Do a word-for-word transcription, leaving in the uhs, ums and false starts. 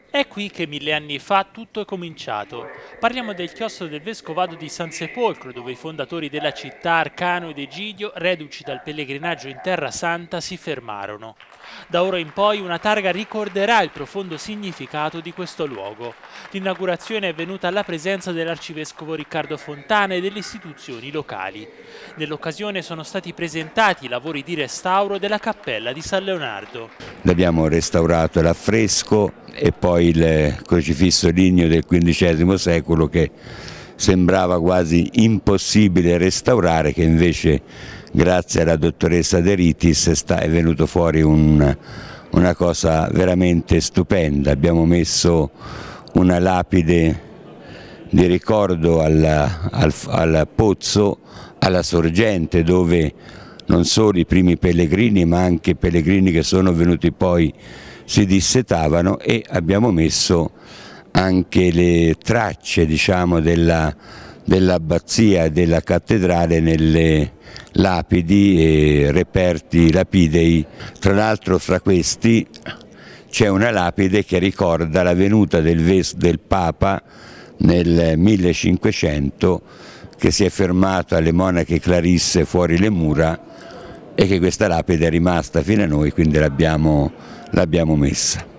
È qui che mille anni fa tutto è cominciato. Parliamo del chiostro del Vescovado di San Sepolcro, dove i fondatori della città, Arcano ed Egidio, reduci dal pellegrinaggio in Terra Santa, si fermarono. Da ora in poi una targa ricorderà il profondo significato di questo luogo. L'inaugurazione è venuta alla presenza dell'arcivescovo Riccardo Fontana e delle istituzioni locali. Nell'occasione sono stati presentati i lavori di restauro della cappella di San Leonardo. Abbiamo restaurato l'affresco e poi il crocifisso ligneo del quindicesimo secolo che sembrava quasi impossibile restaurare, che invece grazie alla dottoressa De Ritis sta, è venuto fuori un, una cosa veramente stupenda. Abbiamo messo una lapide di ricordo al, al, al pozzo, alla sorgente, dove non solo i primi pellegrini ma anche pellegrini che sono venuti poi si dissetavano, e abbiamo messo anche le tracce, diciamo, della, dell'abbazia e della cattedrale nelle lapidi e reperti lapidei. Tra l'altro fra questi c'è una lapide che ricorda la venuta del, ves del Papa nel millecinquecento, che si è fermato alle monache clarisse fuori le mura, e che questa lapide è rimasta fino a noi, quindi l'abbiamo l'abbiamo messa.